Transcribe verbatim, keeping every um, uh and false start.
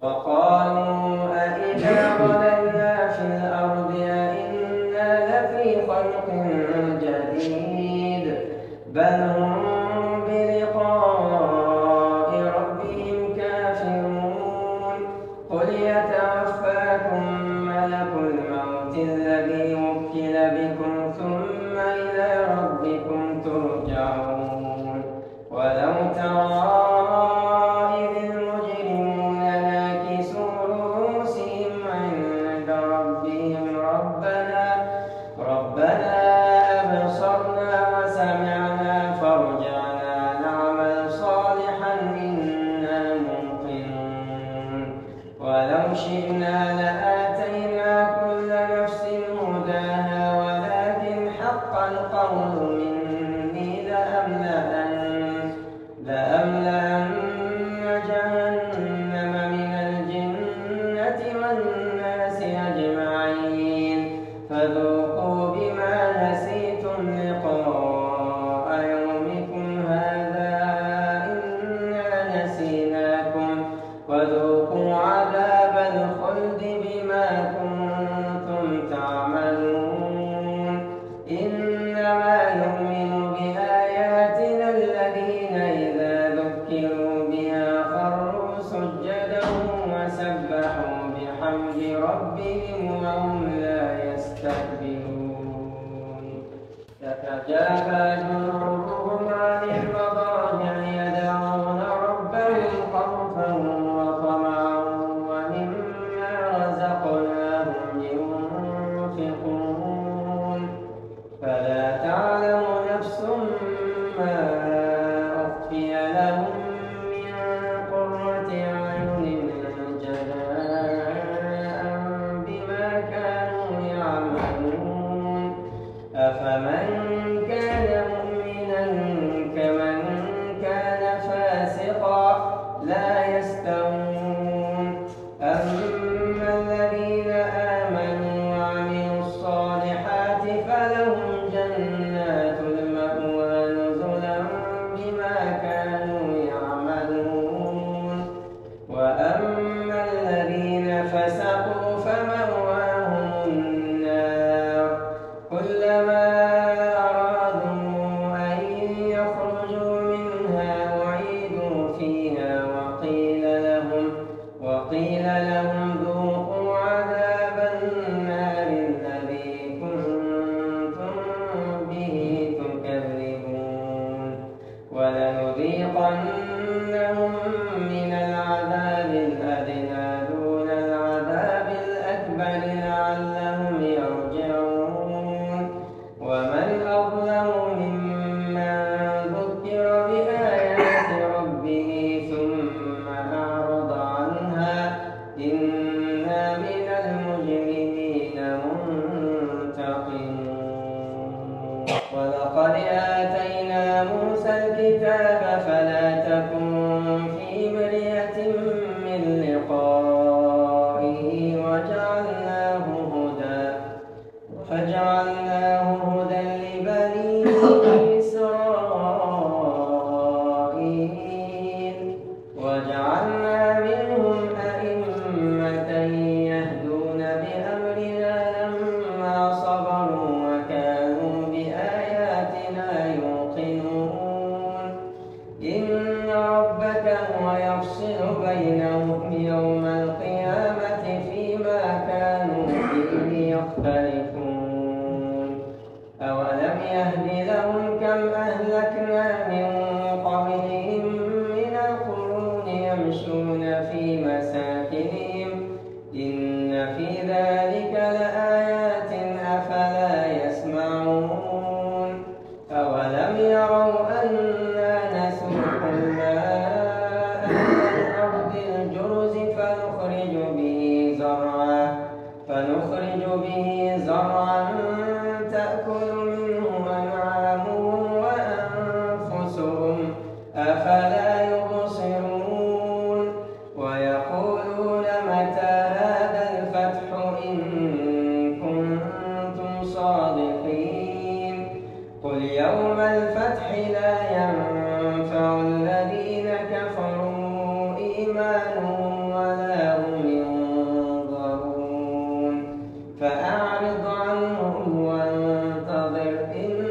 وقالوا أإذا ضللنا في الأرض أإنا لفي خلق جديد بل هم بلقاء ربهم كافرون قل يتوفاكم ملك الموت الذي وكل بكم ثم إلى ربكم ترجعون ولو ترى ولو شئنا لآتينا كل نفس هداها ولكن حق القول مني لأملأن لأملأن جهنم من الجنة والناس أجمعين فذوقوا بما نسيتم لقاء يومكم هذا إنا نسيناكم وذوقوا عذاب الخلد بما كنتم تعملون إنما يؤمن بآياتنا الذين إذا ذكروا بها خروا سجدا وسبحوا بحمد ربهم وهم لا يستكبرون تتجافى جنوبهم عن المضاجع يدعون ربهم خوفا وطمعا فلا تعلم نفس ما أخفي لهم من قرة أعين جزاء بما كانوا يعملون أفمن كان مؤمنا كمن كان فاسقا لا يستوون أما الذين آمنوا وعملوا الصالحات فلهم جنات المأوى نزلا بما كانوا يعملون وأما الذين فسقوا فمأواهم النار كلما أرادوا أن يخرجوا منها أعيدوا فيها وقيل لهم وقيل لهم ذوقوا عذاب النار الذي كنتم به تكذبون ولنذيقنهم من العذاب الأدنى دون العذاب الأكبر لعلهم يرجعون ومن أظلم ممن ذكر بآيات ربه ثم أعرض عنها إنا من المجرمين منتقمون ولقد آتينا موسى الكتاب فلا تكن في مرية من لقائه وجعلناه هدى وجعلناه هدى لبني إسرائيل وجعلنا منهم أئمة يهدون بأمرنا لما صبروا وكانوا بآياتنا يوقنون إن ربك هو يفصل بينهم يوم القيامة فيما كانوا فيه يختلفون أولم يهد لهم كم أهلكنا من قبلهم من القرون يمشون في مساكنهم إن في ذلك لآيات أفلا يسمعون أولم يروا أنا نسوق الماء إلى الأرض الجرز فنخرج به زرعا فنخرج به زرعا تأكل منه أنعامهم وأنفسهم أفلا يبصرون ويقولون متى هذا الفتح إن كنتم صادقين قل يوم الفتح لا ينفع الذين كفروا إيمانهم ولا هم فانتظر